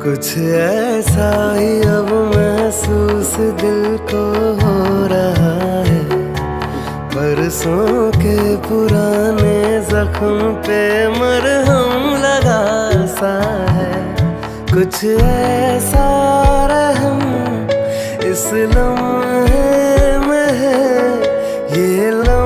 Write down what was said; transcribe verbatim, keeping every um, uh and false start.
कुछ ऐसा ही अब महसूस दिल को हो रहा है, बरसों के पुराने जख्म पे मरहम लगा सा है। कुछ ऐसा रहम इस लम्हे में है, ये लम्हा